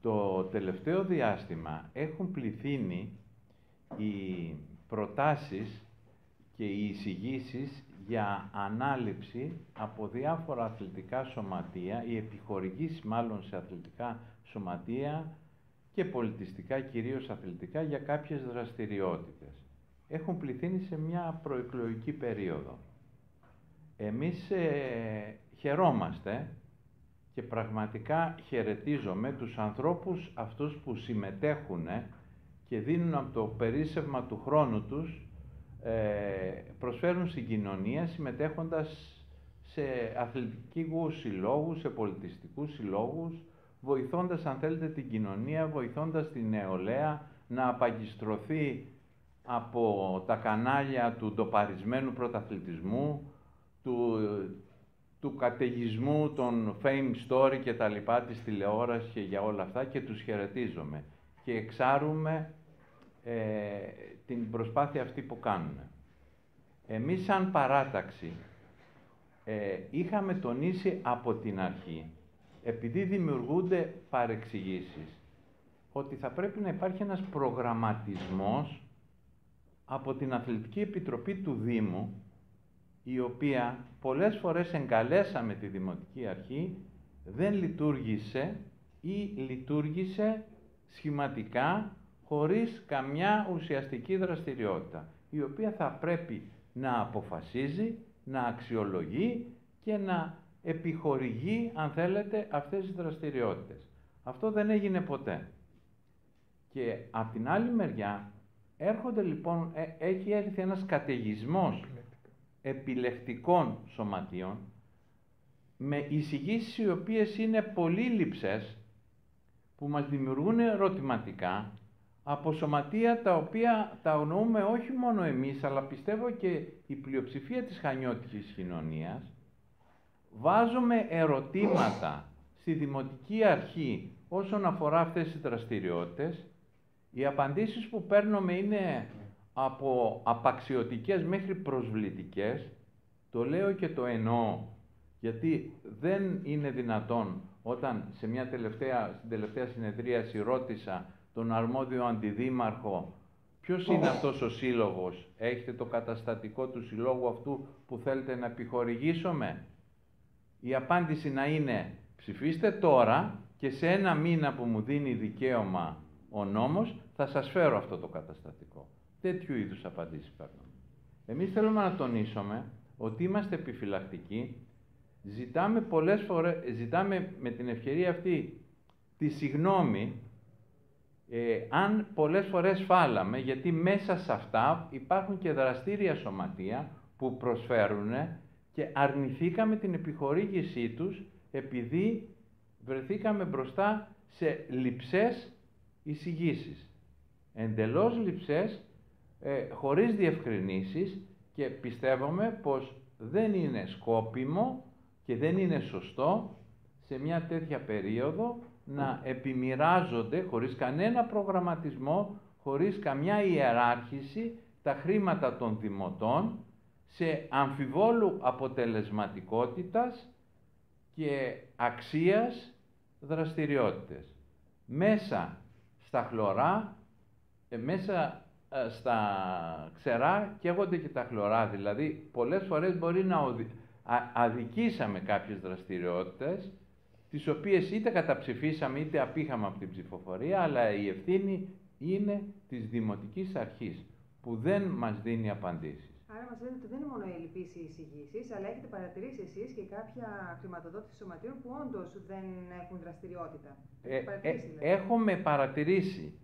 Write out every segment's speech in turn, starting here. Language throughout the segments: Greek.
Το τελευταίο διάστημα έχουν πληθύνει οι προτάσεις και οι εισηγήσεις για ανάληψη από διάφορα αθλητικά σωματεία, οι επιχορηγήσεις μάλλον σε αθλητικά σωματεία και πολιτιστικά, κυρίως αθλητικά, για κάποιες δραστηριότητες. Έχουν πληθύνει σε μια προεκλογική περίοδο. Εμείς χαιρόμαστε και πραγματικά χαιρετίζομαι τους ανθρώπους αυτούς που συμμετέχουν και δίνουν από το περίσσευμα του χρόνου τους, προσφέρουν στην κοινωνία συμμετέχοντας σε αθλητικούς συλλόγους, σε πολιτιστικούς συλλόγους, βοηθώντας, αν θέλετε, την κοινωνία, βοηθώντας την νεολαία να απαγκιστρωθεί από τα κανάλια του ντοπαρισμένου πρωταθλητισμού, του καταιγισμού των fame story και τα λοιπά της τηλεόρασης και για όλα αυτά, και τους χαιρετίζομαι και εξάρουμε την προσπάθεια αυτή που κάνουν. Εμείς σαν παράταξη είχαμε τονίσει από την αρχή, επειδή δημιουργούνται παρεξηγήσεις, ότι θα πρέπει να υπάρχει ένας προγραμματισμός από την Αθλητική Επιτροπή του Δήμου, η οποία πολλές φορές εγκαλέσαμε τη Δημοτική Αρχή, δεν λειτουργήσε ή λειτουργήσε σχηματικά, χωρίς καμιά ουσιαστική δραστηριότητα, η οποία θα πρέπει να αποφασίζει, να αξιολογεί και να επιχορηγεί, αν θέλετε, αυτές τις δραστηριότητες. Αυτό δεν έγινε ποτέ. Και από την άλλη μεριά έρχονται λοιπόν, έχει έρθει ένας καταιγισμός επιλεκτικών σωματείων με εισηγήσεις οι οποίες είναι πολύ λειψές, που μας δημιουργούν ερωτηματικά, από σωματεία τα οποία τα ονοούμε όχι μόνο εμείς, αλλά πιστεύω και η πλειοψηφία της χανιώτικης κοινωνίας. Βάζουμε ερωτήματα στη Δημοτική Αρχή όσον αφορά αυτές τις δραστηριότητες. Οι απαντήσεις που παίρνουμε είναι από απαξιωτικές μέχρι προσβλητικές. Το λέω και το εννοώ, γιατί δεν είναι δυνατόν όταν σε μια στην τελευταία συνεδρίαση ρώτησα τον αρμόδιο αντιδήμαρχο ποιος είναι αυτός ο σύλλογος, έχετε το καταστατικό του συλλόγου αυτού που θέλετε να επιχορηγήσουμε. Η απάντηση να είναι ψηφίστε τώρα και σε ένα μήνα που μου δίνει δικαίωμα ο νόμος θα σας φέρω αυτό το καταστατικό. Τέτοιου είδους απαντήσεις παίρνουμε. Εμείς θέλουμε να τονίσουμε ότι είμαστε επιφυλακτικοί, ζητάμε πολλές φορές, ζητάμε με την ευκαιρία αυτή τη συγνώμη αν πολλές φορές φάλαμε, γιατί μέσα σε αυτά υπάρχουν και δραστήρια σωματεία που προσφέρουν και αρνηθήκαμε την επιχορήγησή τους επειδή βρεθήκαμε μπροστά σε λειψές εισηγήσεις. Εντελώς λειψές, χωρίς διευκρινήσεις, και πιστεύουμε πως δεν είναι σκόπιμο και δεν είναι σωστό σε μια τέτοια περίοδο να επιμοιράζονται χωρίς κανένα προγραμματισμό, χωρίς καμιά ιεράρχηση τα χρήματα των δημοτών σε αμφιβόλου αποτελεσματικότητας και αξίας δραστηριότητες. Μέσα στα χλωρά, μέσα στα ξερά καίγονται και τα χλωρά, δηλαδή πολλές φορές μπορεί να αδικήσαμε κάποιες δραστηριότητες, τις οποίες είτε καταψηφίσαμε είτε απήχαμε από την ψηφοφορία, αλλά η ευθύνη είναι της Δημοτικής Αρχής, που δεν μας δίνει απαντήσεις. Άρα μας λέτε ότι δεν είναι μόνο οι ελλειπείς οι εισηγήσεις, αλλά έχετε παρατηρήσει εσείς και κάποια χρηματοδότηση σωματείων που όντως δεν έχουν δραστηριότητα. Έχουμε παρατηρήσει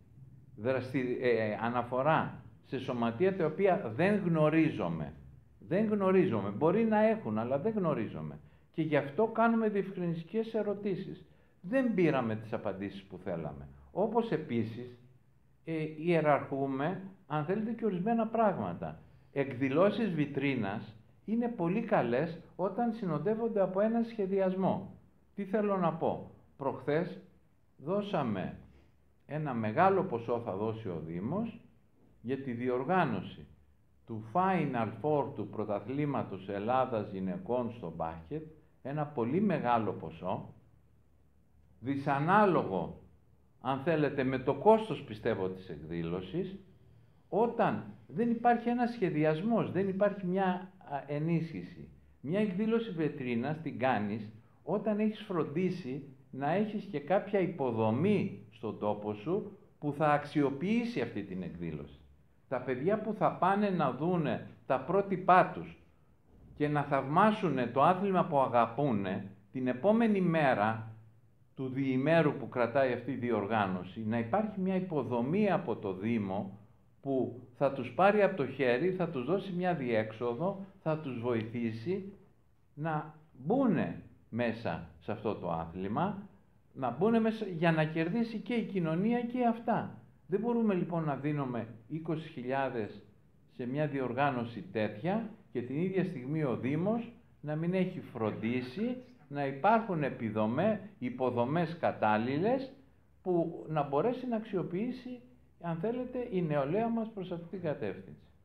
αναφορά σε σωματεία τα οποία δεν γνωρίζουμε. Δεν γνωρίζουμε. Μπορεί να έχουν, αλλά δεν γνωρίζουμε. Και γι' αυτό κάνουμε διευκρινιστικές ερωτήσεις. Δεν πήραμε τις απαντήσεις που θέλαμε. Όπως επίσης ιεραρχούμε, αν θέλετε, και ορισμένα πράγματα. Εκδηλώσεις βιτρίνας είναι πολύ καλές όταν συνοδεύονται από ένα σχεδιασμό. Τι θέλω να πω. Προχθές δώσαμε ένα μεγάλο ποσό, θα δώσει ο Δήμος, για τη διοργάνωση του Final Four του Πρωταθλήματος Ελλάδας Γυναικών στο μπάσκετ, ένα πολύ μεγάλο ποσό, δυσανάλογο αν θέλετε, με το κόστος, πιστεύω, της εκδήλωσης, όταν δεν υπάρχει ένας σχεδιασμός, δεν υπάρχει μια ενίσχυση. Μια εκδήλωση βετρίνας την κάνεις όταν έχεις φροντίσει να έχεις και κάποια υποδομή στον τόπο σου που θα αξιοποιήσει αυτή την εκδήλωση. Τα παιδιά που θα πάνε να δούνε τα πρότυπά τους και να θαυμάσουν το άθλημα που αγαπούνε, την επόμενη μέρα του διημέρου που κρατάει αυτή η διοργάνωση, να υπάρχει μια υποδομή από το Δήμο που θα τους πάρει από το χέρι, θα τους δώσει μια διέξοδο, θα τους βοηθήσει να μπουν μέσα σε αυτό το άθλημα, να μπουν μέσα για να κερδίσει και η κοινωνία και αυτά. Δεν μπορούμε λοιπόν να δίνουμε 20.000 σε μια διοργάνωση τέτοια και την ίδια στιγμή ο Δήμος να μην έχει φροντίσει να υπάρχουν υποδομές κατάλληλες που να μπορέσει να αξιοποιήσει, αν θέλετε, η νεολαία μας προς αυτή την κατεύθυνση.